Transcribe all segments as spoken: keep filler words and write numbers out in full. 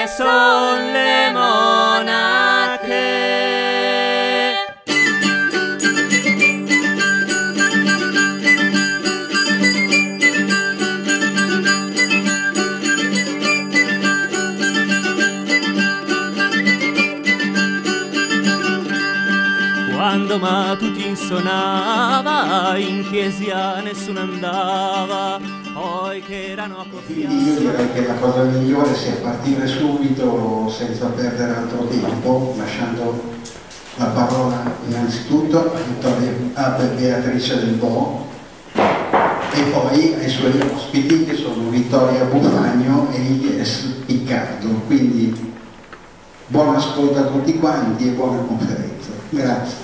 che son le monache. Quando Matutin suonava, in chiesa nessuno andava, poi che erano a Quindi io direi che la cosa migliore sia partire subito senza perdere altro tempo, lasciando la parola innanzitutto a Beatrice Del Bo e poi ai suoi ospiti che sono Vittoria Bufagno e Ilyes Piccardo. Quindi buon ascolto a tutti quanti e buona conferenza. Grazie.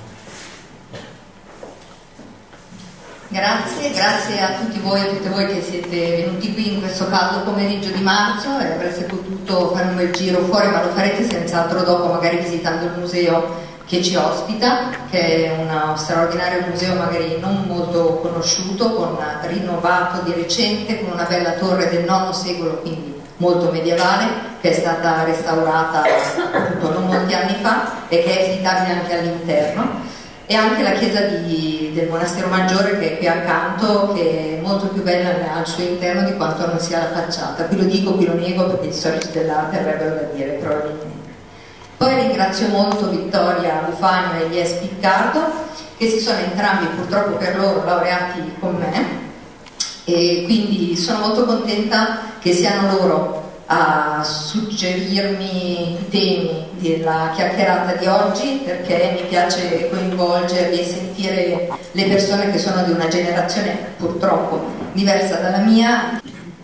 Grazie, grazie a tutti voi e tutte voi che siete venuti qui in questo caldo pomeriggio di marzo e avreste potuto fare un bel giro fuori, ma lo farete senz'altro dopo, magari visitando il museo che ci ospita, che è uno straordinario museo magari non molto conosciuto, con rinnovato di recente, con una bella torre del nono secolo, quindi molto medievale, che è stata restaurata appunto non molti anni fa e che è visitabile anche all'interno. E anche la chiesa di, del Monastero Maggiore, che è qui accanto, che è molto più bella al suo interno di quanto non sia la facciata. Qui lo dico, qui lo nego, perché gli storici dell'arte avrebbero da dire probabilmente. Poi ringrazio molto Vittoria Bufagno e Ilyes Piccardo, che si sono entrambi purtroppo per loro laureati con me, e quindi sono molto contenta che siano loro a suggerirmi i temi della chiacchierata di oggi, perché mi piace coinvolgerli e sentire le persone che sono di una generazione purtroppo diversa dalla mia.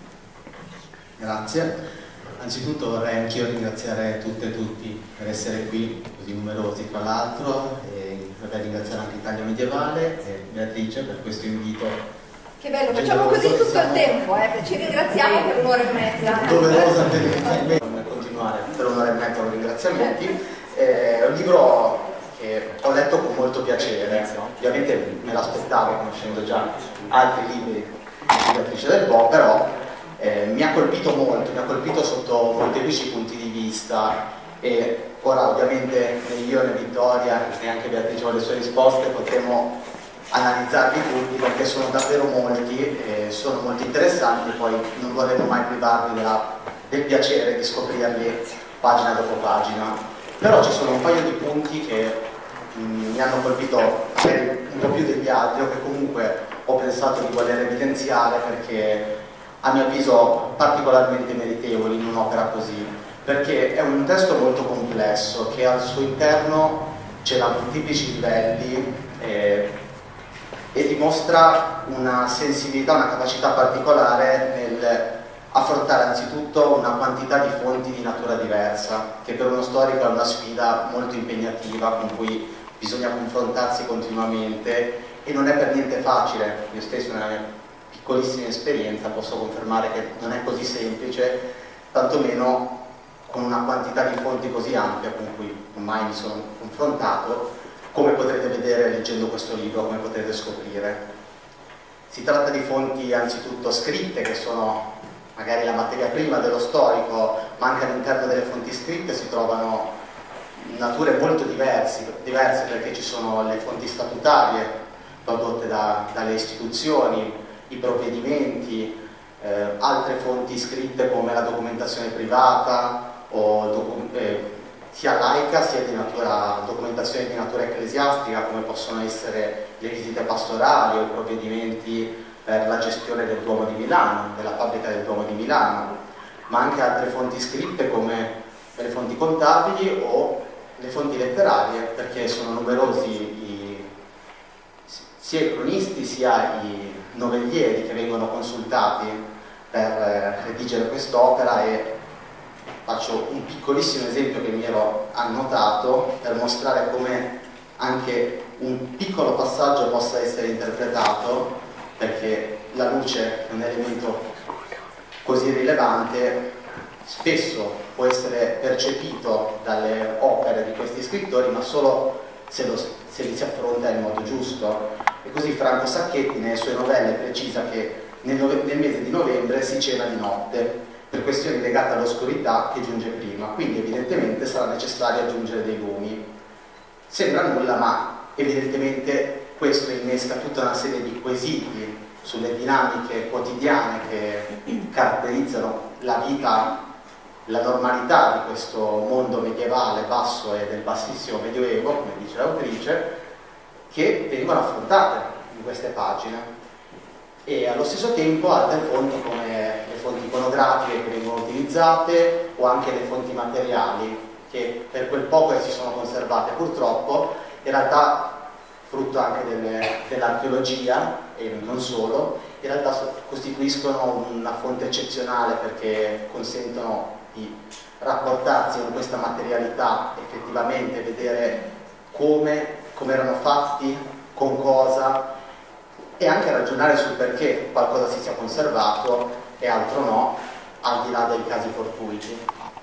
Grazie. Anzitutto vorrei anch'io ringraziare tutte e tutti per essere qui, così numerosi tra l'altro, e vorrei ringraziare anche Italia Medievale e Beatrice per questo invito. Che bello, facciamo così tutto il tempo, eh? Ci ringraziamo per un'ora e mezza. Doverosa per continuare per un'ora e mezza con ringraziamenti. È un libro che ho letto con molto piacere, ovviamente me l'aspettavo conoscendo già altri libri di Beatrice Del Bo, però eh, mi ha colpito molto, mi ha colpito sotto molteplici punti di vista, e ora ovviamente né io né Vittoria né anche Beatrice con le sue risposte potremo analizzarli tutti, perché sono davvero molti e sono molto interessanti, poi non vorremmo mai privarvi della, del piacere di scoprirli pagina dopo pagina. Però ci sono un paio di punti che mh, mi hanno colpito un po' più degli altri, o che comunque ho pensato di voler evidenziare, perché a mio avviso particolarmente meritevoli in un'opera così, perché è un testo molto complesso che al suo interno ce l'ha molteplici livelli eh, e dimostra una sensibilità, una capacità particolare nel affrontare anzitutto una quantità di fonti di natura diversa, che per uno storico è una sfida molto impegnativa con cui bisogna confrontarsi continuamente, e non è per niente facile. Io stesso nella mia piccolissima esperienza posso confermare che non è così semplice, tantomeno con una quantità di fonti così ampia con cui mai mi sono confrontato, come potrete vedere leggendo questo libro, come potrete scoprire. Si tratta di fonti anzitutto scritte, che sono magari la materia prima dello storico, ma anche all'interno delle fonti scritte si trovano nature molto diverse, diverse perché ci sono le fonti statutarie prodotte da, dalle istituzioni, i provvedimenti, eh, altre fonti scritte come la documentazione privata o docu eh, sia laica sia di natura, documentazione di natura ecclesiastica, come possono essere le visite pastorali o i provvedimenti per la gestione del Duomo di Milano, della fabbrica del Duomo di Milano, ma anche altre fonti scritte come le fonti contabili o le fonti letterarie, perché sono numerosi i, sia i cronisti sia i novellieri che vengono consultati per redigere quest'opera. E faccio un piccolissimo esempio che mi ero annotato per mostrare come anche un piccolo passaggio possa essere interpretato, perché la luce è un elemento così rilevante, spesso può essere percepito dalle opere di questi scrittori, ma solo se, lo, se li si affronta in modo giusto. E così Franco Sacchetti nelle sue novelle precisa che nel, nel mese di novembre si cena di notte, per questioni legate all'oscurità che giunge prima, quindi evidentemente sarà necessario aggiungere dei lumi. Sembra nulla, ma evidentemente questo innesca tutta una serie di quesiti sulle dinamiche quotidiane che caratterizzano la vita, la normalità di questo mondo medievale basso e del bassissimo medioevo, come dice l'autrice, che vengono affrontate in queste pagine. E allo stesso tempo altre fonti come le fonti iconografiche che vengono utilizzate o anche le fonti materiali che per quel poco che si sono conservate purtroppo in realtà frutto anche dell'archeologia e non solo, in realtà costituiscono una fonte eccezionale perché consentono di rapportarsi con questa materialità, effettivamente vedere come, come erano fatti, con cosa, e anche ragionare sul perché qualcosa si sia conservato e altro no, al di là dei casi fortuiti.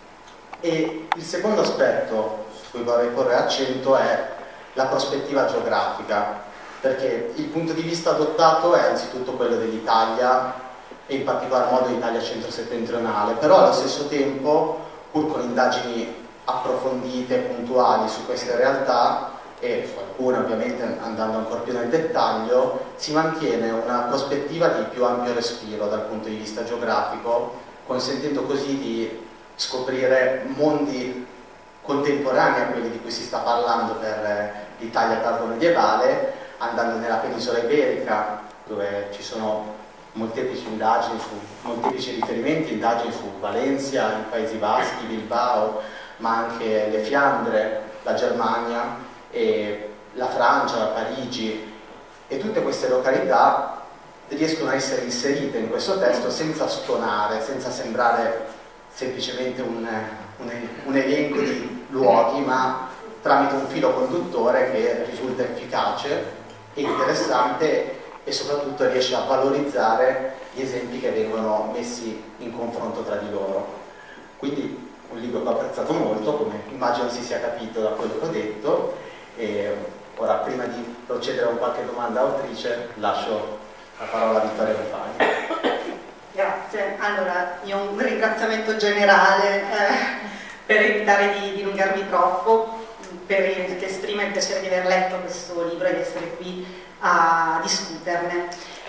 E il secondo aspetto su cui vorrei porre accento è la prospettiva geografica, perché il punto di vista adottato è anzitutto quello dell'Italia e in particolar modo l'Italia centro-settentrionale, però allo stesso tempo, pur con indagini approfondite e puntuali su queste realtà, e su alcune ovviamente andando ancora più nel dettaglio, si mantiene una prospettiva di più ampio respiro dal punto di vista geografico, consentendo così di scoprire mondi contemporanei a quelli di cui si sta parlando per l'Italia tardo-medievale, andando nella penisola iberica, dove ci sono molteplici indagini, su, molteplici riferimenti, indagini su Valencia, i Paesi Baschi, Bilbao, ma anche le Fiandre, la Germania, e la Francia, Parigi, e tutte queste località riescono a essere inserite in questo testo senza stonare, senza sembrare semplicemente un, un, un elenco di luoghi, ma tramite un filo conduttore che risulta efficace e interessante e soprattutto riesce a valorizzare gli esempi che vengono messi in confronto tra di loro. Quindi un libro che ho apprezzato molto, come immagino si sia capito da quello che ho detto. E ora, prima di procedere con qualche domanda autrice, lascio la parola a Vittoria Befagni. Grazie. Allora, io un ringraziamento generale eh, per evitare di dilungarmi troppo, perché esprime il piacere di aver letto questo libro e di essere qui a discuterne.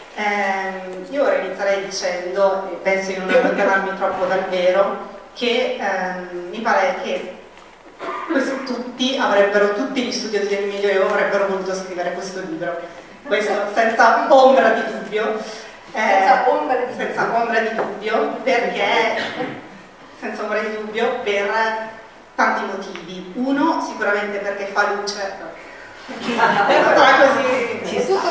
Eh, io ora inizierei dicendo, e penso di non allontanarmi troppo dal vero, che eh, mi pare che questo, tutti avrebbero, tutti gli studiosi del Medioevo avrebbero voluto scrivere questo libro, questo senza ombra di dubbio, eh, senza, ombra di senza ombra di dubbio, perché senza ombra di dubbio per tanti motivi. Uno, sicuramente perché fa luce, sarà così, è tutto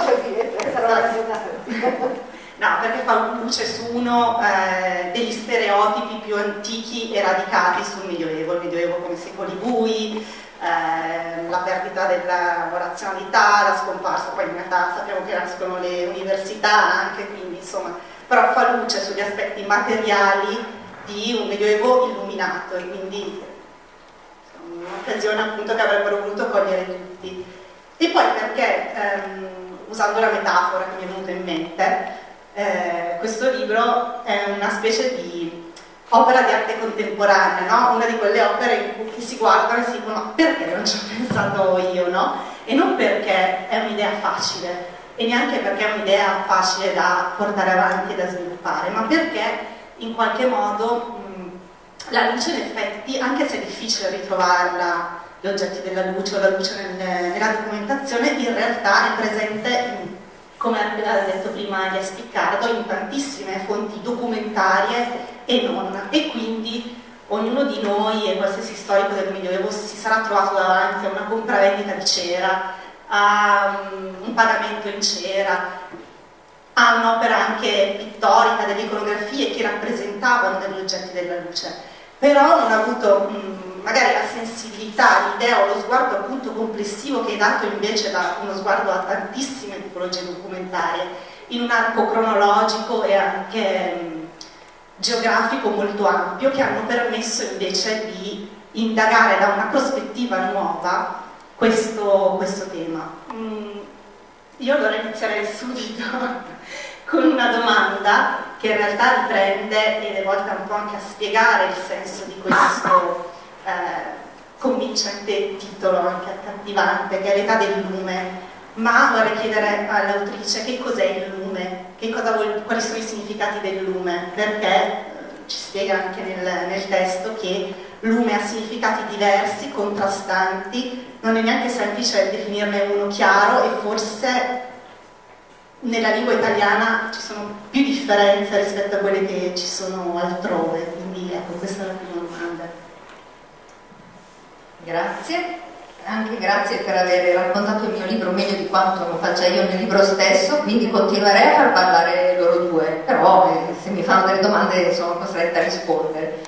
così. No, perché fa luce su uno eh, degli stereotipi più antichi e radicati sul Medioevo, il Medioevo come secoli bui, eh, la perdita della razionalità, la scomparsa, poi in realtà sappiamo che nascono le università anche, quindi insomma, però fa luce sugli aspetti materiali di un Medioevo illuminato e quindi un'occasione appunto che avrebbero voluto cogliere tutti. E poi perché, ehm, usando la metafora che mi è venuta in mente, Eh, questo libro è una specie di opera di arte contemporanea, no? Una di quelle opere in cui si guardano e si dicono ma perché non ci ho pensato io, no? E non perché è un'idea facile e neanche perché è un'idea facile da portare avanti e da sviluppare, ma perché in qualche modo mh, la luce in effetti, anche se è difficile ritrovarla, gli oggetti della luce o la luce nel, nella documentazione, in realtà è presente in, come ha detto prima Elias Piccardo, in tantissime fonti documentarie e non, e quindi ognuno di noi e qualsiasi storico del Medioevo si sarà trovato davanti a una compravendita di cera, a un pagamento in cera, a un'opera anche pittorica, delle iconografie che rappresentavano degli oggetti della luce, però non ha avuto mh, magari la sensibilità, l'idea o lo sguardo appunto complessivo che è dato invece da uno sguardo a tantissime tipologie documentarie in un arco cronologico e anche mh, geografico molto ampio, che hanno permesso invece di indagare da una prospettiva nuova questo, questo tema. Mm, io allora inizierei subito con una domanda che in realtà riprende ed è volta un po' anche a spiegare il senso di questo eh, convincente titolo, anche accattivante, che è l'età del lume. Ma vorrei chiedere all'autrice che cos'è il lume, che cosa vuol, quali sono i significati del lume, perché eh, ci spiega anche nel, nel testo che lume ha significati diversi, contrastanti, non è neanche semplice definirne uno chiaro e forse nella lingua italiana ci sono più differenze rispetto a quelle che ci sono altrove, quindi ecco, questa è la prima domanda. Grazie, anche grazie per aver raccontato il mio libro meglio di quanto non faccia io nel libro stesso, quindi continuerei a far parlare loro due, però eh, se mi fanno delle domande sono costretta a rispondere.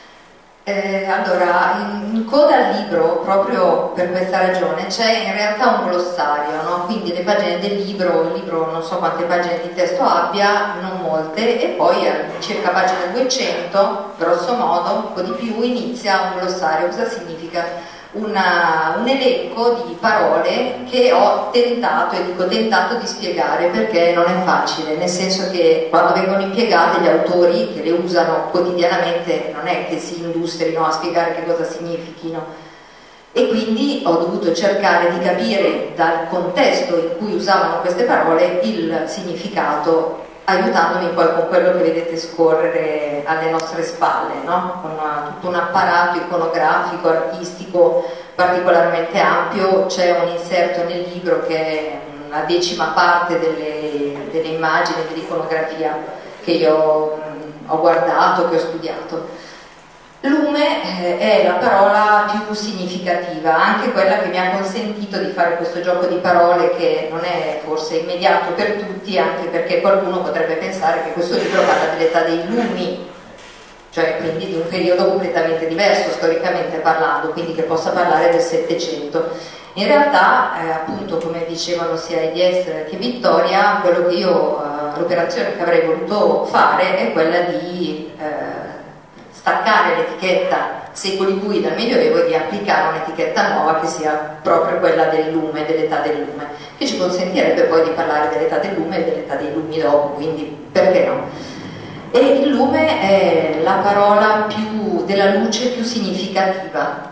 Eh, allora, in, in coda al libro, proprio per questa ragione, c'è in realtà un glossario, no? Quindi le pagine del libro, il libro non so quante pagine di testo abbia, non molte, e poi a circa pagina duecento, grosso modo, un po' di più, inizia un glossario. Cosa significa? Una, un elenco di parole che ho tentato, e dico tentato, di spiegare, perché non è facile, nel senso che quando vengono impiegate gli autori che le usano quotidianamente non è che si industrino a spiegare che cosa significhino, e quindi ho dovuto cercare di capire dal contesto in cui usavano queste parole il significato, aiutandomi poi con quello che vedete scorrere alle nostre spalle, no? Con una, tutto un apparato iconografico, artistico particolarmente ampio. C'è un inserto nel libro che è una decima parte delle, delle immagini dell'iconografia che io mh, ho guardato, che ho studiato. Lume eh, è la parola più significativa, anche quella che mi ha consentito di fare questo gioco di parole, che non è forse immediato per tutti, anche perché qualcuno potrebbe pensare che questo libro parla dell'età dei lumi, cioè quindi di un periodo completamente diverso storicamente parlando, quindi che possa parlare del Settecento. In realtà, eh, appunto, come dicevano sia Elies che Vittoria, quello che io, eh, l'operazione che avrei voluto fare è quella di eh, staccare l'etichetta secoli bui dal Medioevo e di applicare un'etichetta nuova che sia proprio quella del lume, dell'età del lume, che ci consentirebbe poi di parlare dell'età del lume e dell'età dei lumi dopo, quindi perché no? E il lume è la parola più, della luce più significativa,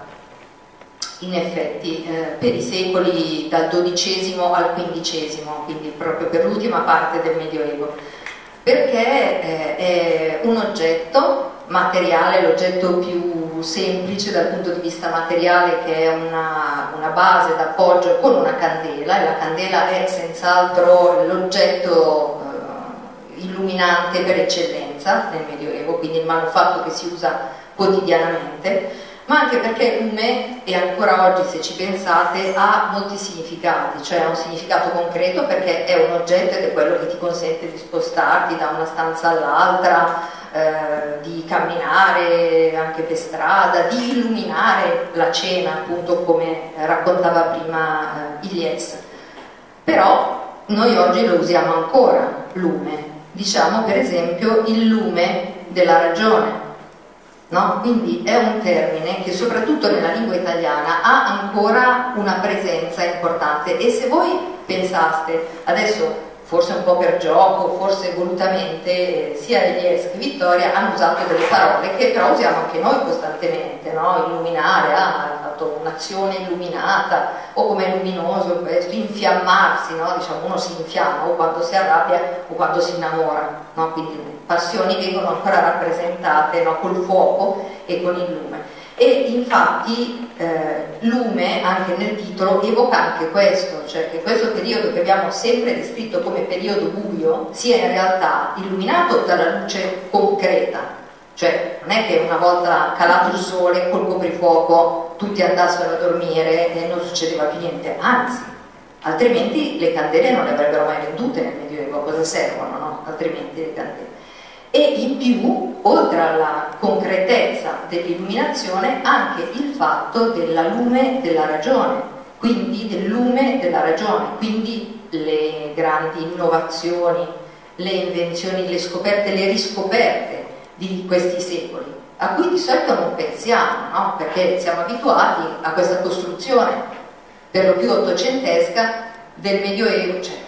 in effetti, eh, per i secoli dal dodicesimo al quindicesimo, quindi proprio per l'ultima parte del Medioevo, perché eh, è un oggetto materiale, l'oggetto più semplice dal punto di vista materiale, che è una, una base d'appoggio con una candela, e la candela è senz'altro l'oggetto eh, illuminante per eccellenza nel Medioevo, quindi il manufatto che si usa quotidianamente, ma anche perché lume, e ancora oggi se ci pensate, ha molti significati, cioè ha un significato concreto perché è un oggetto ed è quello che ti consente di spostarti da una stanza all'altra, eh, di camminare anche per strada, di illuminare la cena, appunto, come raccontava prima eh, Elies. Però noi oggi lo usiamo ancora, lume, diciamo per esempio il lume della ragione. No? Quindi è un termine che soprattutto nella lingua italiana ha ancora una presenza importante, e se voi pensaste, adesso forse un po' per gioco, forse volutamente, sia Elies che Vittoria hanno usato delle parole che però usiamo anche noi costantemente, no? Illuminare, ah, ha fatto un'azione illuminata, o come è luminoso questo, infiammarsi, no? Diciamo, uno si infiamma o quando si arrabbia o quando si innamora, no? Quindi passioni vengono ancora rappresentate, no? Col fuoco e con il lume. E infatti eh, lume, anche nel titolo, evoca anche questo, cioè che questo periodo che abbiamo sempre descritto come periodo buio sia in realtà illuminato dalla luce concreta, cioè non è che una volta calato il sole col coprifuoco tutti andassero a dormire e non succedeva più niente, anzi, altrimenti le candele non le avrebbero mai vendute nel Medioevo, a cosa servono, no? Altrimenti le candele. E in più, oltre alla concretezza dell'illuminazione, anche il fatto della lume della ragione, quindi del lume della ragione, quindi le grandi innovazioni, le invenzioni, le scoperte, le riscoperte di questi secoli, a cui di solito non pensiamo, no? Perché siamo abituati a questa costruzione per lo più ottocentesca del Medioevo, cioè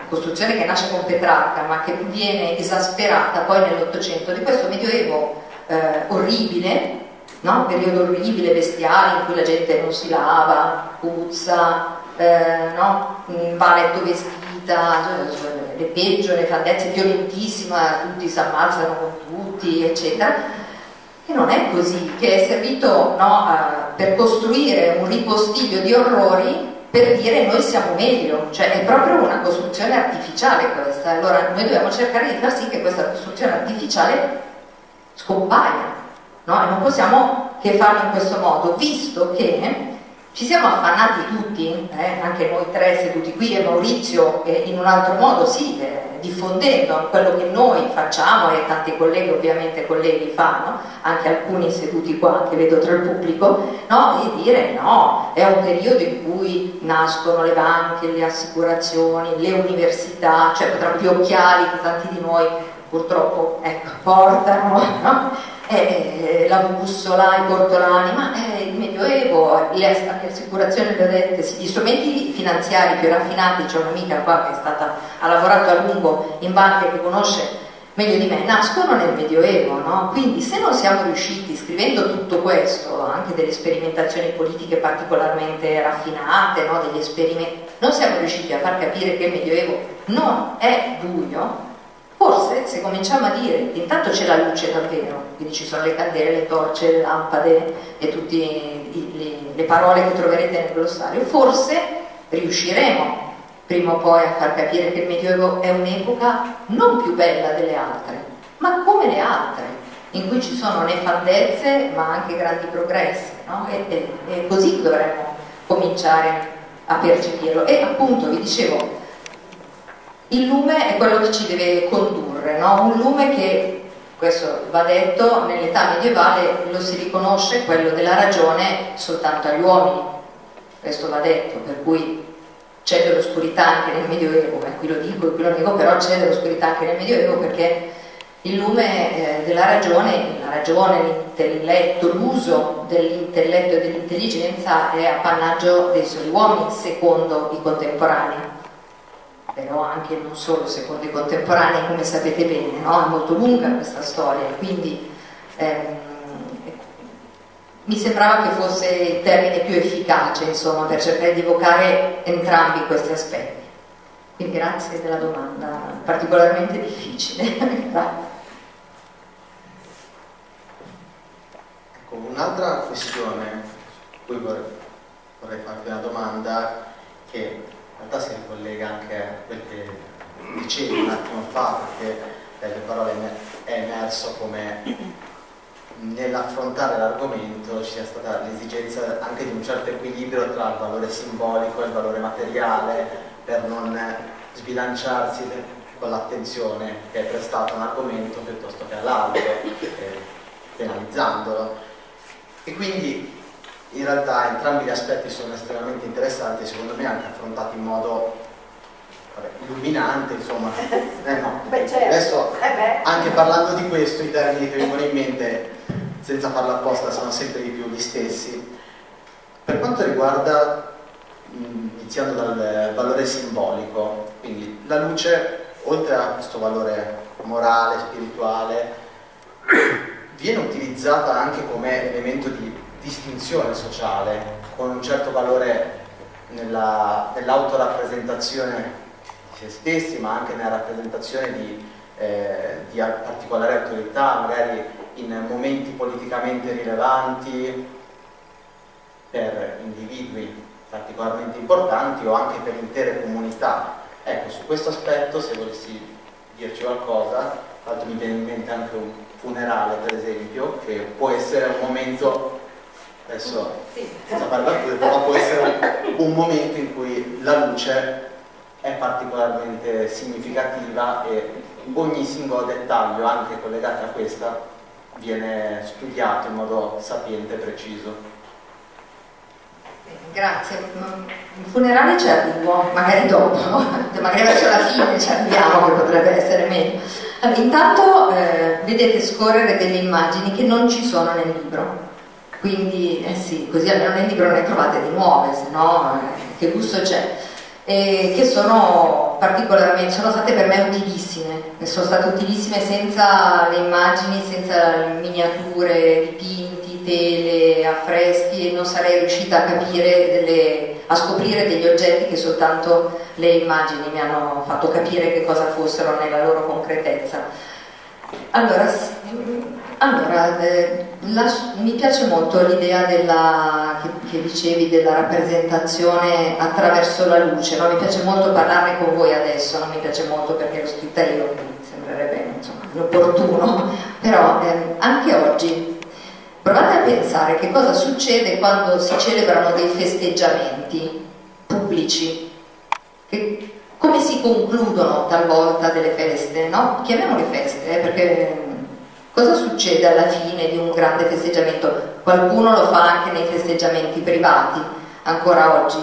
costruzione che nasce con Petrarca ma che viene esasperata poi nell'Ottocento, di questo medioevo eh, orribile, no? Periodo orribile, bestiale, in cui la gente non si lava, puzza, eh, no? Va a letto vestita, le peggio, le fandezze, violentissima, tutti si ammazzano con tutti, eccetera. E non è così, che è servito, no, a, per costruire un ripostiglio di orrori per dire noi siamo meglio, cioè è proprio una costruzione artificiale questa. Allora noi dobbiamo cercare di far sì che questa costruzione artificiale scompaia, no? E non possiamo che farlo in questo modo, visto che ci siamo affannati tutti, eh, anche noi tre seduti qui e Maurizio eh, in un altro modo, sì, eh, diffondendo quello che noi facciamo e tanti colleghi, ovviamente colleghi fanno, anche alcuni seduti qua che vedo tra il pubblico, no? Di dire no, è un periodo in cui nascono le banche, le assicurazioni, le università, cioè potremmo gli occhiali che tanti di noi purtroppo ecco, portano, no? Eh, la bussola, i portolani, ma eh, il Medioevo, le, le assicurazioni, le ho dette, sì, gli strumenti finanziari più raffinati, c'è un'amica qua che è stata, ha lavorato a lungo in banca che conosce meglio di me, nascono nel Medioevo, no? Quindi se non siamo riusciti, scrivendo tutto questo, anche delle sperimentazioni politiche particolarmente raffinate, no? Degli esperimenti, non siamo riusciti a far capire che il Medioevo non è buio, forse se cominciamo a dire che intanto c'è la luce davvero, quindi ci sono le candele, le torce, le lampade e tutte le, le parole che troverete nel glossario, forse riusciremo prima o poi a far capire che il Medioevo è un'epoca non più bella delle altre, ma come le altre, in cui ci sono nefandezze ma anche grandi progressi, no? E, e, è così che dovremmo cominciare a percepirlo. E appunto vi dicevo, il lume è quello che ci deve condurre, no? Un lume che, questo va detto, nell'età medievale lo si riconosce, quello della ragione, soltanto agli uomini, questo va detto, per cui c'è dell'oscurità anche nel Medioevo, e qui lo dico e qui lo nego, però c'è dell'oscurità anche nel Medioevo perché il lume eh, della ragione, la ragione, l'intelletto, l'uso dell'intelletto e dell'intelligenza è appannaggio dei soli uomini, secondo i contemporanei. Però anche non solo secondo i contemporanei, come sapete bene, no? È molto lunga questa storia, quindi ehm, mi sembrava che fosse il termine più efficace, insomma, per cercare di evocare entrambi questi aspetti. Quindi grazie della domanda, particolarmente difficile. Grazie. Ecco, un'altra questione, poi vorrei, vorrei farvi una domanda che in realtà si ricollega anche a quel che dicevi un attimo fa, perché dalle parole è emerso come nell'affrontare l'argomento ci sia stata l'esigenza anche di un certo equilibrio tra il valore simbolico e il valore materiale per non sbilanciarsi con l'attenzione che è prestata a un argomento piuttosto che all'altro, eh, penalizzandolo. E quindi in realtà entrambi gli aspetti sono estremamente interessanti e secondo me anche affrontati in modo vabbè, illuminante, insomma. Eh no. Beh, certo. Adesso eh beh. anche parlando di questo i termini che vengono in mente senza farlo apposta sono sempre di più gli stessi. Per quanto riguarda, iniziando dal valore simbolico, quindi la luce oltre a questo valore morale, spirituale, viene utilizzata anche come elemento di distinzione sociale, con un certo valore nella, nell'autorappresentazione di se stessi, ma anche nella rappresentazione di, eh, di particolari autorità, magari in momenti politicamente rilevanti per individui particolarmente importanti o anche per intere comunità. Ecco, su questo aspetto, se volessi dirci qualcosa, tra l'altro mi viene in mente anche un funerale, per esempio, che può essere un momento, adesso senza fare battute, però può essere un momento in cui la luce è particolarmente significativa e ogni singolo dettaglio, anche collegato a questa, viene studiato in modo sapiente e preciso. Grazie, il funerale ci arrivo, magari dopo, magari verso la fine ci arriviamo, che potrebbe essere meglio. Allora, intanto eh, vedete scorrere delle immagini che non ci sono nel libro, quindi eh sì, così almeno nel libro ne trovate di nuove, se no eh, che gusto c'è. e che sono particolarmente, sono state per me utilissime, sono state utilissime senza le immagini, senza le miniature, dipinti, tele, affreschi, e non sarei riuscita a capire, delle, a scoprire degli oggetti che soltanto le immagini mi hanno fatto capire che cosa fossero nella loro concretezza. Allora, allora eh, la, mi piace molto l'idea della, che, che dicevi della rappresentazione attraverso la luce, no? Mi piace molto parlarne con voi adesso, non mi piace molto perché l'ho scritta io, mi sembrerebbe insomma, inopportuno, però eh, anche oggi provate a pensare che cosa succede quando si celebrano dei festeggiamenti pubblici, che, come si concludono talvolta delle feste, no? Chiamiamole feste, eh, perché cosa succede alla fine di un grande festeggiamento? Qualcuno lo fa anche nei festeggiamenti privati, ancora oggi.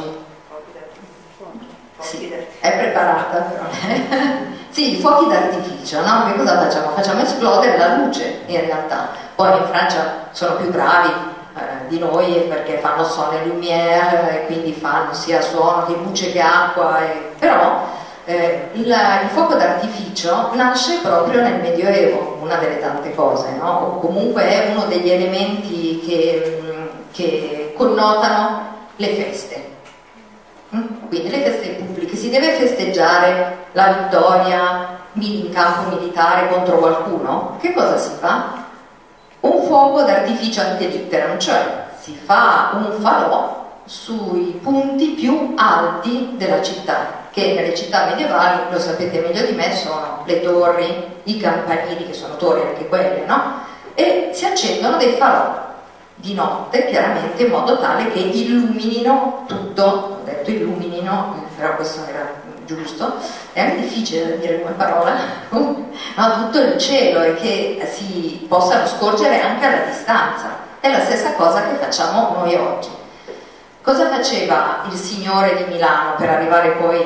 Sì, è preparata però. Sì, i fuochi d'artificio, no? Che cosa facciamo? Facciamo esplodere la luce, in realtà. Poi in Francia sono più bravi eh, di noi perché fanno son et lumière e quindi fanno sia suono che luce che acqua, e... però eh, il, il fuoco d'artificio nasce proprio nel Medioevo, una delle tante cose, no? O comunque è uno degli elementi che, che connotano le feste. Quindi le feste pubbliche, si deve festeggiare la vittoria in campo militare contro qualcuno, che cosa si fa? Un fuoco d'artificio ante litteram, cioè si fa un falò sui punti più alti della città, che nelle città medievali, lo sapete meglio di me, sono le torri, i campanili, che sono torri anche quelle, no? E si accendono dei falò di notte, chiaramente in modo tale che illuminino tutto, ho detto illuminino, però questo era giusto, è anche difficile da dire come parola, no, tutto il cielo, e che si possano scorgere anche alla distanza. È la stessa cosa che facciamo noi oggi. Cosa faceva il signore di Milano per arrivare poi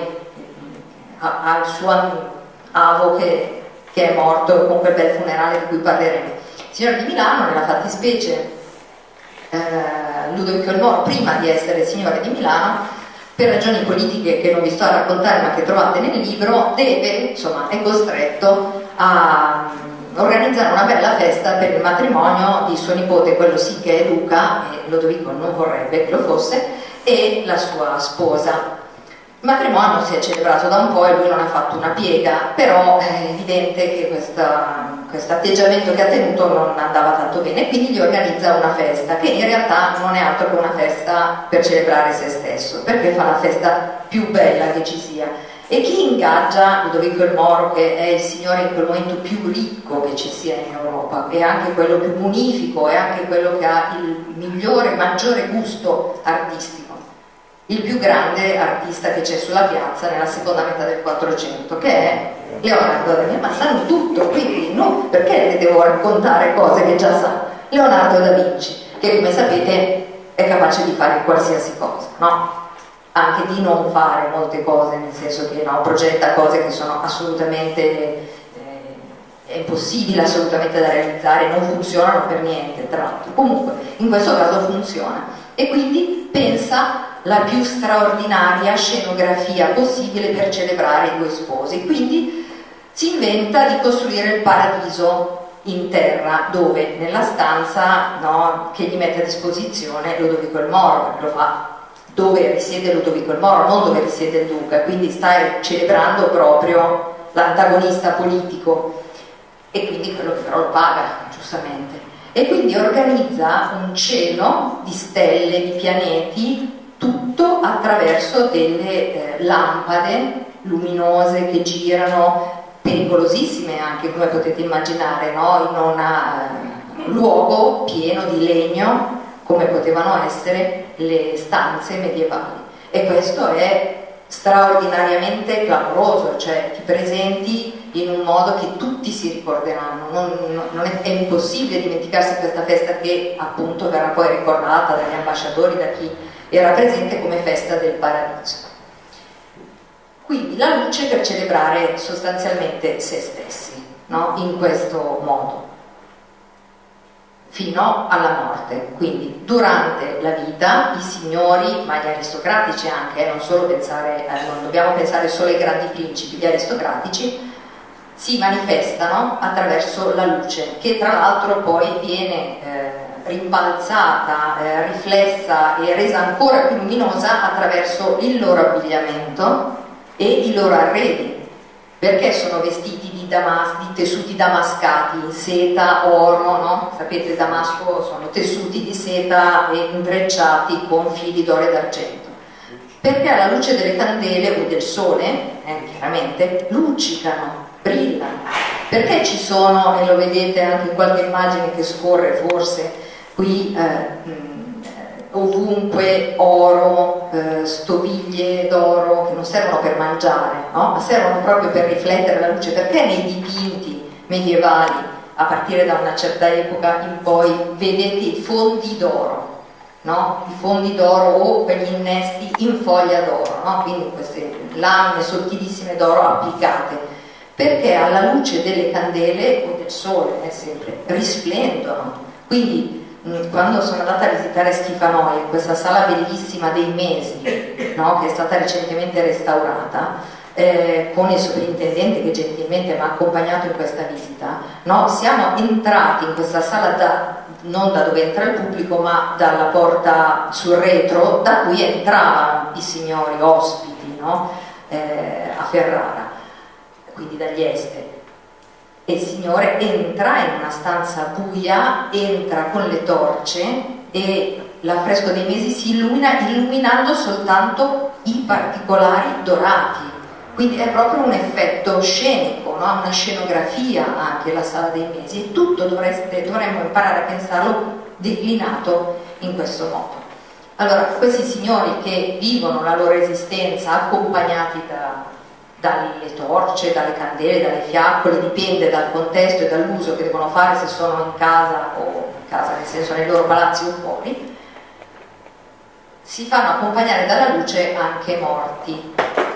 al suo avo che, che è morto con quel bel funerale di cui parleremo? Il signore di Milano, nella fattispecie eh, Ludovico il Moro, prima di essere signore di Milano, per ragioni politiche che non vi sto a raccontare ma che trovate nel libro, deve, insomma, è costretto a organizzare una bella festa per il matrimonio di suo nipote, quello sì che è Luca, e Lodovico non vorrebbe che lo fosse, e la sua sposa. Il matrimonio si è celebrato da un po' e lui non ha fatto una piega, però è evidente che questo atteggiamento che ha tenuto non andava tanto bene, quindi gli organizza una festa, che in realtà non è altro che una festa per celebrare se stesso, perché fa la festa più bella che ci sia. E chi ingaggia Ludovico il Moro, che è il signore in quel momento più ricco che ci sia in Europa, e anche quello più munifico, e anche quello che ha il migliore, maggiore gusto artistico, il più grande artista che c'è sulla piazza nella seconda metà del Quattrocento, che è Leonardo da Vinci. Ma sanno tutto, quindi no, perché le devo raccontare cose che già sa? Leonardo da Vinci, che come sapete è capace di fare qualsiasi cosa, no? Anche di non fare molte cose, nel senso che no, progetta cose che sono assolutamente eh, è impossibile assolutamente da realizzare, non funzionano per niente, tra l'altro. Comunque in questo caso funziona, e quindi pensa la più straordinaria scenografia possibile per celebrare i due sposi. Quindi si inventa di costruire il paradiso in terra, dove nella stanza, no, che gli mette a disposizione Ludovico il Moro, perché lo fa dove risiede Ludovico il Moro, non dove risiede il duca, quindi stai celebrando proprio l'antagonista politico, e quindi quello che però lo paga, giustamente. E quindi organizza un cielo di stelle, di pianeti, tutto attraverso delle eh, lampade luminose che girano, pericolosissime anche, come potete immaginare, no? In un uh, luogo pieno di legno, come potevano essere le stanze medievali. E questo è straordinariamente clamoroso, cioè ti presenti in un modo che tutti si ricorderanno. Non, non è, è impossibile dimenticarsi questa festa, che appunto verrà poi ricordata dagli ambasciatori, da chi era presente, come festa del paradiso. Quindi la luce per celebrare sostanzialmente se stessi, no? In questo modo. fino alla morte. Quindi durante la vita i signori, ma gli aristocratici anche, eh, non solo pensare, eh, non dobbiamo pensare solo ai grandi principi, gli aristocratici si manifestano attraverso la luce, che tra l'altro poi viene eh, rimbalzata, eh, riflessa e resa ancora più luminosa attraverso il loro abbigliamento e i loro arredi, perché sono vestiti di, damas di tessuti damascati in seta, oro, no? Sapete, Damasco sono tessuti di seta e intrecciati con fili d'oro e d'argento, perché alla luce delle candele o del sole, eh, chiaramente, luccicano, brillano. Perché ci sono, e lo vedete anche in qualche immagine che scorre forse qui, eh, mh, ovunque oro, eh, stoviglie d'oro che non servono per mangiare, no? Ma servono proprio per riflettere la luce. Perché nei dipinti medievali, a partire da una certa epoca in poi, vedete i fondi d'oro, no? I fondi d'oro o quegli innesti in foglia d'oro, no? Quindi queste lamine sottilissime d'oro applicate, perché alla luce delle candele o del sole, eh, sempre, risplendono. Quindi mh, quando sono andata a visitare Schifanoia, in questa sala bellissima dei Mesi, no, che è stata recentemente restaurata, eh, con il sovrintendente che gentilmente mi ha accompagnato in questa visita, no, siamo entrati in questa sala da, non da dove entra il pubblico, ma dalla porta sul retro da cui entravano i signori ospiti, no, eh, a Ferrara, quindi dagli esteri. E il signore entra in una stanza buia, entra con le torce e l'affresco dei Mesi si illumina illuminando soltanto i particolari dorati. Quindi è proprio un effetto scenico, no? Una scenografia anche la sala dei Mesi, e tutto dovreste, dovremmo imparare a pensarlo declinato in questo modo. Allora, questi signori che vivono la loro esistenza accompagnati da dalle torce, dalle candele, dalle fiaccole, dipende dal contesto e dall'uso che devono fare, se sono in casa o in casa nel senso nei loro palazzi o fuori, si fanno accompagnare dalla luce anche morti.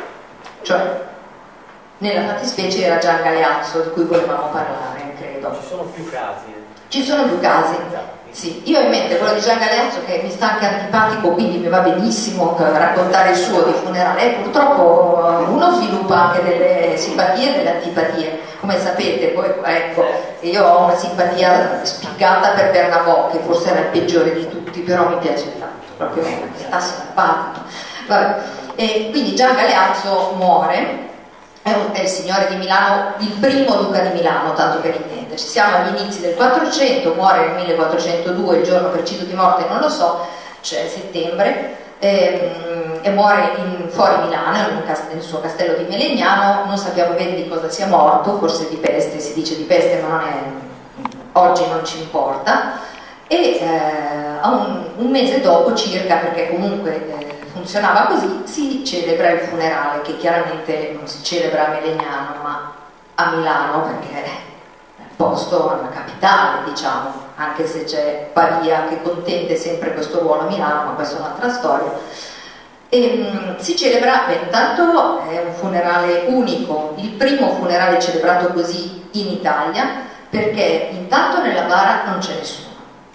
Cioè, nella fattispecie era Gian Galeazzo, di cui volevamo parlare, credo. Ci sono più casi. Ci sono più casi. Sì, io ho in mente quello di Gian Galeazzo, che mi sta anche antipatico, quindi mi va benissimo raccontare il suo di funerale. E purtroppo uno sviluppa anche delle simpatie e delle antipatie, come sapete. Poi, ecco, io ho una simpatia spiccata per Bernabò, che forse era il peggiore di tutti, però mi piace tanto, proprio mi sta simpatico. Vabbè. E quindi Gian Galeazzo muore. È, un, è il signore di Milano, il primo duca di Milano, tanto per intenderci. Siamo agli inizi del quattrocento, muore nel millequattrocentodue, il giorno preciso di morte non lo so, cioè settembre, e, e muore in, fuori Milano, in un cast- nel suo castello di Melegnano. Non sappiamo bene di cosa sia morto, forse di peste, si dice di peste, ma non è, oggi non ci importa. E eh, un, un mese dopo circa, perché comunque eh, funzionava così, si celebra il funerale, che chiaramente non si celebra a Melegnano ma a Milano, perché è il posto, è una capitale, diciamo, anche se c'è Pavia che contende sempre questo ruolo a Milano, ma questa è un'altra storia. E, mh, si celebra, beh, intanto è un funerale unico, il primo funerale celebrato così in Italia, perché intanto nella bara non c'è nessuno,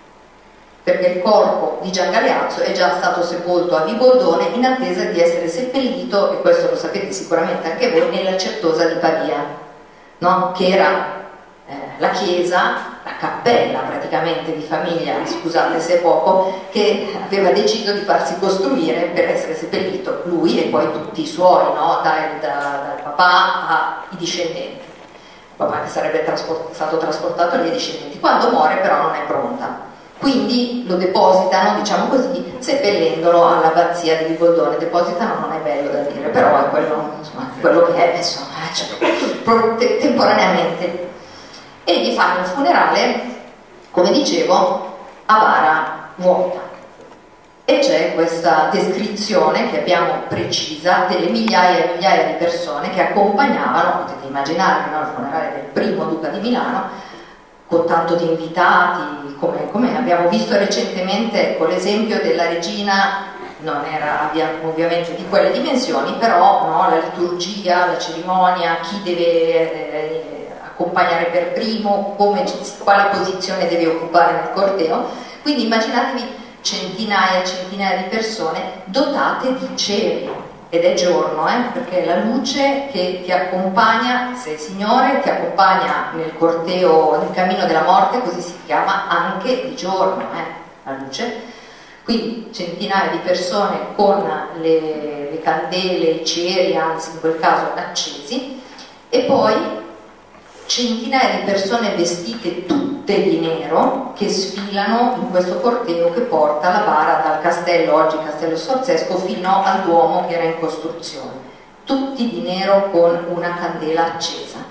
perché il corpo di Gian Galeazzo è già stato sepolto a Viboldone in attesa di essere seppellito, e questo lo sapete sicuramente anche voi, nella Certosa di Pavia, no? Che era eh, la chiesa, la cappella praticamente di famiglia, scusate se è poco, che aveva deciso di farsi costruire per essere seppellito lui e poi tutti i suoi, no? Dal, da, dal papà ai discendenti, il papà che sarebbe trasport- stato trasportato ai discendenti. Quando muore però non è pronta, quindi lo depositano, diciamo così, seppellendolo all'abbazia di Viboldone. Depositano non è bello da dire, però è quello, insomma, quello che è, insomma, cioè, temporaneamente. E gli fanno il funerale, come dicevo, a bara vuota. E c'è questa descrizione che abbiamo precisa delle migliaia e migliaia di persone che accompagnavano, potete immaginare, no, il funerale del primo duca di Milano, con tanto di invitati, come, come abbiamo visto recentemente con l'esempio della regina. Non era ovviamente di quelle dimensioni, però no, la liturgia, la cerimonia, chi deve eh, accompagnare per primo, come, quale posizione deve occupare nel corteo. Quindi immaginatevi centinaia e centinaia di persone dotate di ceri, ed è giorno, eh, perché è la luce che ti accompagna, sei signore, ti accompagna nel corteo, nel cammino della morte, così si chiama anche di giorno, eh, la luce. Quindi centinaia di persone con le, le candele, i ceri, anzi in quel caso accesi, e poi centinaia di persone vestite tutte di nero che sfilano in questo corteo che porta la bara dal castello, oggi Castello Sforzesco, fino al Duomo che era in costruzione, tutti di nero con una candela accesa.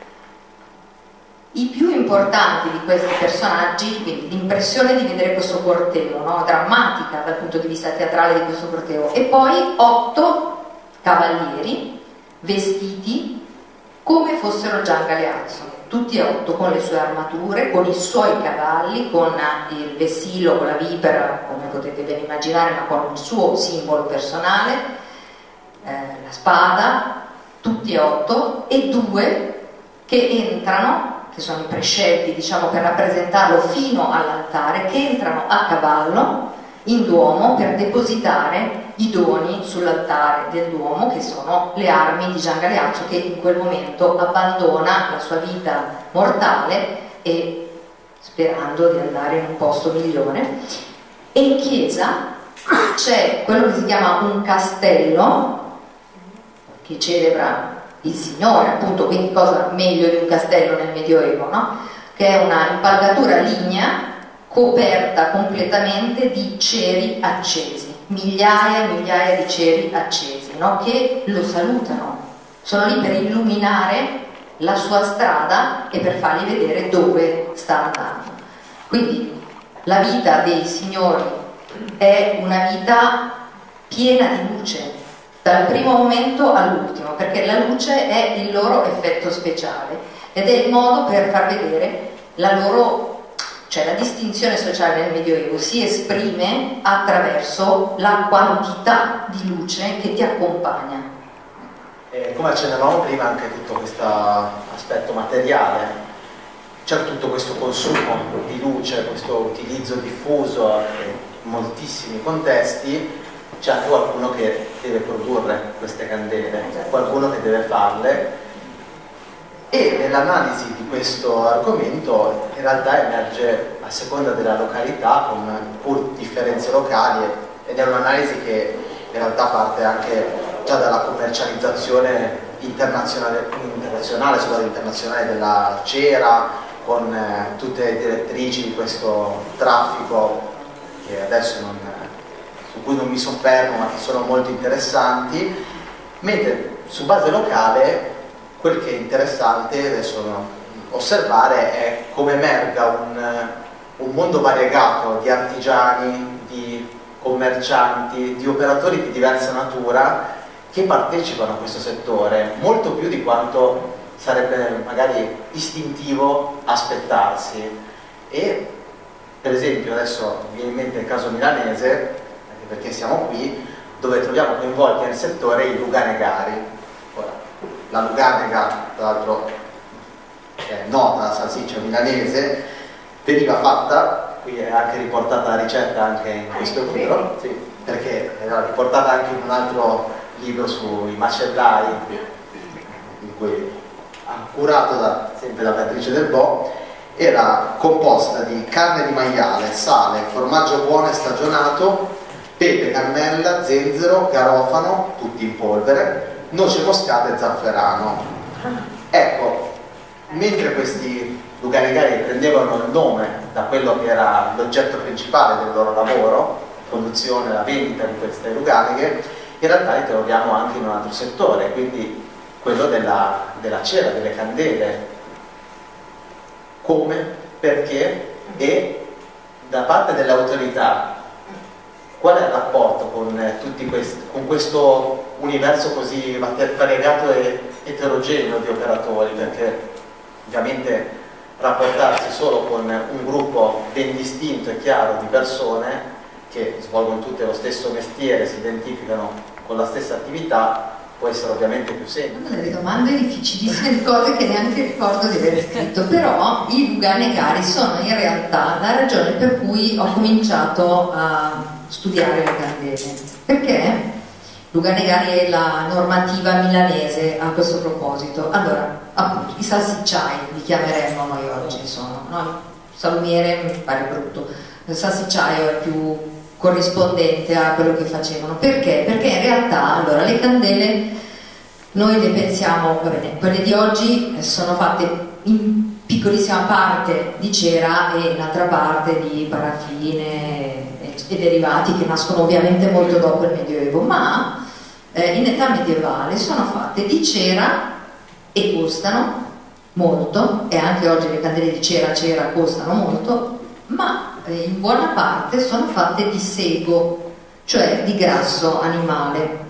I più importanti di questi personaggi, quindi l'impressione di vedere questo corteo, no? Drammatica dal punto di vista teatrale di questo corteo, e poi otto cavalieri vestiti come fossero Gian Galeazzo, tutti e otto con le sue armature, con i suoi cavalli, con il vessillo, con la vipera, come potete ben immaginare, ma con il suo simbolo personale, eh, la spada, tutti e otto, e due che entrano, che sono i prescelti, diciamo, per rappresentarlo fino all'altare, che entrano a cavallo in Duomo per depositare i doni sull'altare del Duomo, che sono le armi di Gian Galeazzo, che in quel momento abbandona la sua vita mortale e sperando di andare in un posto migliore. E in chiesa c'è quello che si chiama un castello, che celebra il Signore, appunto, quindi cosa meglio di un castello nel Medioevo, no? Che è una impalcatura lignea coperta completamente di ceri accesi, migliaia e migliaia di ceri accesi, no? Che lo salutano, sono lì per illuminare la sua strada e per fargli vedere dove sta andando. Quindi la vita dei signori è una vita piena di luce, dal primo momento all'ultimo, perché la luce è il loro effetto speciale ed è il modo per far vedere la loro, cioè la distinzione sociale nel Medioevo si esprime attraverso la quantità di luce che ti accompagna. Eh, come accennavamo prima, anche tutto questo aspetto materiale, c'è tutto questo consumo di luce, questo utilizzo diffuso in moltissimi contesti. C'è anche qualcuno che deve produrre queste candele, qualcuno che deve farle, e nell'analisi di questo argomento in realtà emerge a seconda della località, con pur differenze locali, ed è un'analisi che in realtà parte anche già dalla commercializzazione internazionale, internazionale, scusate, internazionale della cera, con eh, tutte le direttrici di questo traffico che adesso non su cui non mi soffermo, ma che sono molto interessanti, mentre su base locale quel che è interessante adesso osservare è come emerga un, un mondo variegato di artigiani, di commercianti, di operatori di diversa natura che partecipano a questo settore, molto più di quanto sarebbe magari istintivo aspettarsi. E per esempio adesso mi viene in mente il caso milanese, perché siamo qui, dove troviamo coinvolti nel settore i luganegari. Ora, la luganega, tra l'altro è nota, la salsiccia milanese, veniva fatta, qui è anche riportata la ricetta anche in questo libro, sì, perché era riportata anche in un altro libro sui macellai, in cui curato da, sempre da Beatrice Del Bo. Era composta di carne di maiale, sale, formaggio buono e stagionato, pepe, cannella, zenzero, garofano, tutti in polvere, noce moscata e zafferano. Ecco, mentre questi luganegari prendevano il nome da quello che era l'oggetto principale del loro lavoro, la produzione, la vendita di queste luganeghe, in realtà li troviamo anche in un altro settore, quindi quello della, della cera, delle candele. Come, perché e da parte delle autorità qual è il rapporto con, eh, tutti questi, con questo universo così variegato e eterogeneo di operatori, perché ovviamente rapportarsi solo con un gruppo ben distinto e chiaro di persone che svolgono tutte lo stesso mestiere, si identificano con la stessa attività, può essere ovviamente più semplice. Delle domande difficilissime, di cose che neanche ricordo di aver scritto, però i luganegari sono in realtà la ragione per cui ho cominciato a studiare le candele, perché luganegari è la normativa milanese a questo proposito. Allora, appunto, i salsicciai li chiameremmo noi oggi, sono, no? Salumiere mi pare brutto, il salsicciaio è più corrispondente a quello che facevano. Perché? Perché in realtà allora le candele noi le pensiamo, va bene, quelle di oggi sono fatte in piccolissima parte di cera e in altra parte di paraffine e, e derivati che nascono ovviamente molto dopo il Medioevo, ma eh, in età medievale sono fatte di cera e costano molto, e anche oggi le candele di cera cera costano molto, ma in buona parte sono fatte di sego, cioè di grasso animale,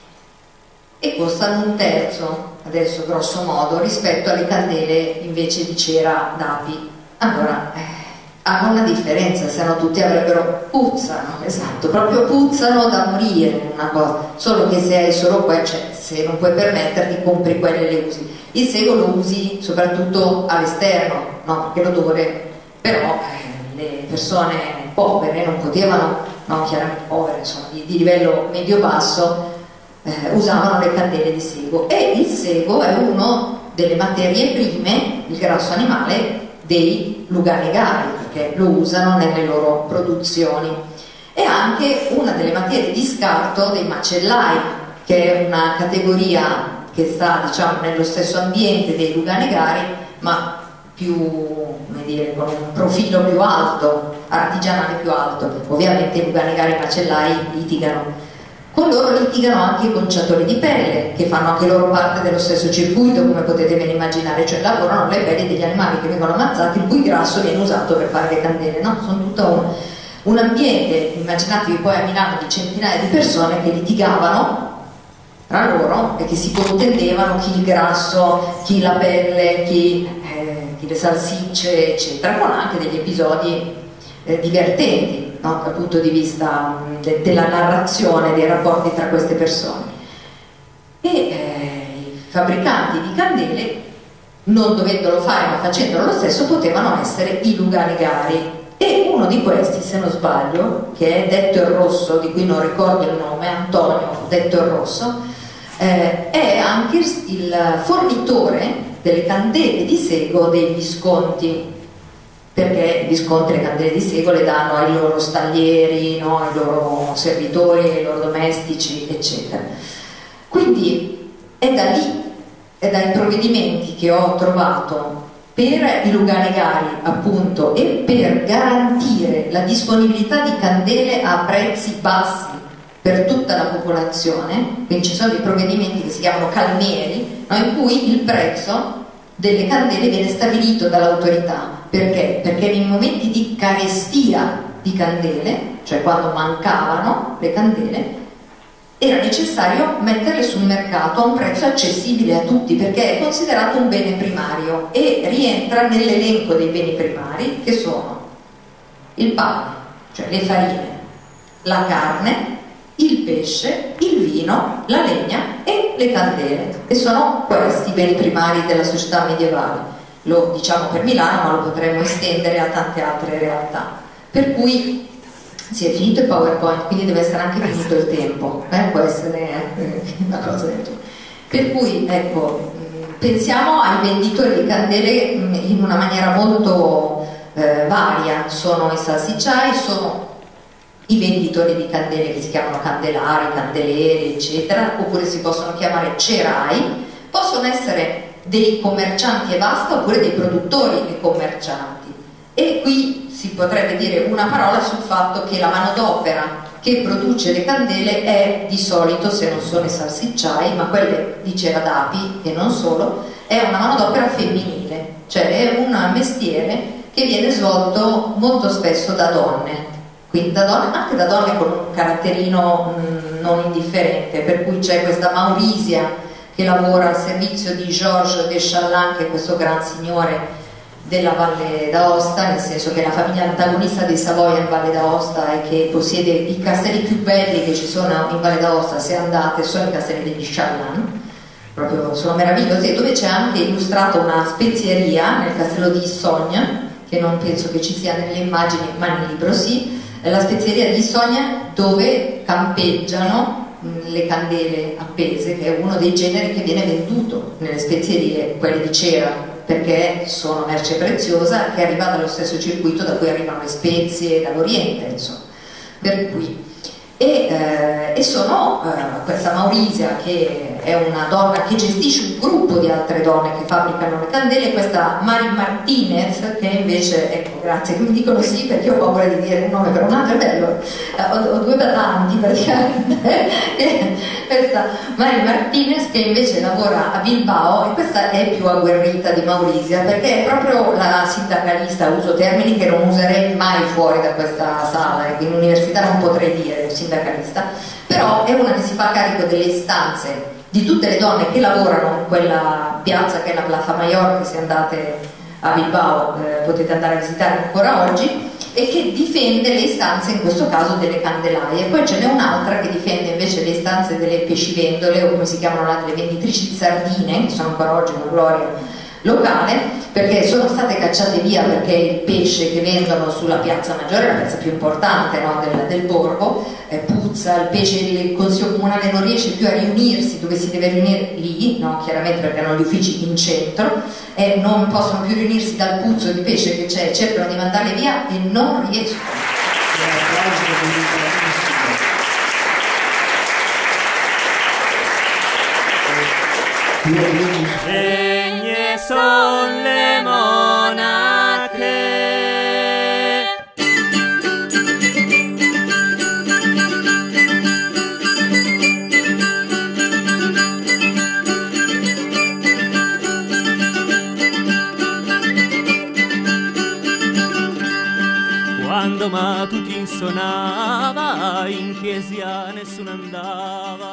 e costano un terzo, adesso grosso modo, rispetto alle candele invece di cera d'api. Allora, eh, hanno una differenza, se no tutti avrebbero, puzzano, esatto, proprio puzzano da morire, una cosa, solo che se hai solo quelle, cioè se non puoi permetterti compri quelle e le usi. Il sego lo usi soprattutto all'esterno, no? Perché l'odore, però eh, le persone povere non potevano, no, chiaramente povere, insomma, di, di livello medio-basso, eh, usavano le candele di sego, e il sego è una delle materie prime, il grasso animale, dei luganegari, perché lo usano nelle loro produzioni. È anche una delle materie di scarto dei macellai, che è una categoria che sta, diciamo, nello stesso ambiente dei luganegari, ma più, come dire, con un profilo più alto, artigianale più alto. Ovviamente i luganegari e i macellai litigano. Con loro litigano anche i conciatori di pelle, che fanno anche loro parte dello stesso circuito, come potete ben immaginare, cioè lavorano le pelli degli animali che vengono ammazzati, il cui grasso viene usato per fare le candele, no? Sono tutto un, un ambiente, immaginatevi poi a Milano, di centinaia di persone che litigavano tra loro e che si contendevano chi il grasso, chi la pelle, chi, eh, chi le salsicce, eccetera, con anche degli episodi eh, divertenti, no? Dal punto di vista mh, de della narrazione dei rapporti tra queste persone. E eh, i fabbricanti di candele, non dovendolo fare ma facendolo lo stesso, potevano essere i luganegari. E uno di questi, se non sbaglio, che è Detto il Rosso, di cui non ricordo il nome, Antonio Detto il Rosso, eh, è anche il fornitore delle candele di sego dei Visconti, perché i Visconti le candele di sego le danno ai loro staglieri, no? Ai loro servitori, ai loro domestici, eccetera. Quindi è da lì, è dai provvedimenti che ho trovato per i luganegari, appunto, e per garantire la disponibilità di candele a prezzi bassi per tutta la popolazione. Quindi ci sono dei provvedimenti che si chiamano calmieri, no? In cui il prezzo delle candele viene stabilito dall'autorità. Perché? Perché nei momenti di carestia di candele, cioè quando mancavano le candele, era necessario metterle sul mercato a un prezzo accessibile a tutti, perché è considerato un bene primario e rientra nell'elenco dei beni primari, che sono il pane, cioè le farine, la carne, il pesce, il vino, la legna e le candele, e sono questi i beni primari della società medievale. Lo diciamo per Milano, ma lo potremmo estendere a tante altre realtà. Per cui si è finito il PowerPoint, quindi deve essere anche finito il tempo, eh? Può essere eh, una cosa del genere. Per cui, ecco, pensiamo ai venditori di candele in una maniera molto eh, varia. Sono i salsicciai, sono i venditori di candele che si chiamano candelari, candeleri, eccetera, oppure si possono chiamare cerai, possono essere dei commercianti e basta, oppure dei produttori e commercianti. E qui si potrebbe dire una parola sul fatto che la manodopera che produce le candele è di solito, se non sono i salsicciai, ma quelle di cera d'api e non solo, è una manodopera femminile, cioè è un mestiere che viene svolto molto spesso da donne, quindi da donne, anche da donne con un caratterino mh, non indifferente, per cui c'è questa Maurisia che lavora al servizio di Georges de Chalannes, che è questo gran signore della Valle d'Aosta, nel senso che la famiglia antagonista dei Savoia in Valle d'Aosta e che possiede i castelli più belli che ci sono in Valle d'Aosta, se andate, sono i castelli degli Charlan, proprio sono meravigliosi, e dove c'è anche illustrato una spezieria nel castello di Issogna, che non penso che ci sia nelle immagini, ma nel libro sì, la spezieria di Issogna dove campeggiano le candele appese, che è uno dei generi che viene venduto nelle spezierie, quelle di cera, perché sono merce preziosa che arriva dallo stesso circuito da cui arrivano le spezie dall'Oriente, insomma. Per cui e, eh, e sono eh, questa Maurisia, che è una donna che gestisce un gruppo di altre donne che fabbricano le candele, e questa Mari Martinez, che invece, ecco, grazie che mi dicono sì perché ho paura di dire un nome per un altro, è bello, eh, ho, ho due badanti praticamente questa Mari Martinez, che invece lavora a Bilbao, e questa è più agguerrita di Maurisia perché è proprio la sindacalista, uso termini che non userei mai fuori da questa sala e in università non potrei dire sindacalista, però è una che si fa carico delle istanze di tutte le donne che lavorano in quella piazza che è la Plaza Mayor, che se andate a Bilbao eh, potete andare a visitare ancora oggi, e che difende le istanze in questo caso delle candelaie. Poi ce n'è un'altra che difende invece le istanze delle pescivendole, o come si chiamano là, delle venditrici di sardine, che sono ancora oggi una gloria locale, perché sono state cacciate via perché il pesce che vendono sulla piazza Maggiore, la piazza più importante, no, del, del borgo, eh, puzza, il pesce, il consiglio comunale non riesce più a riunirsi dove si deve riunire lì, no, chiaramente perché hanno gli uffici in centro, e non possono più riunirsi dal puzzo di pesce che c'è, cercano di mandarle via e non riescono. Degne son le monache. Quando matutin suonava, in chiesa nessuno andava.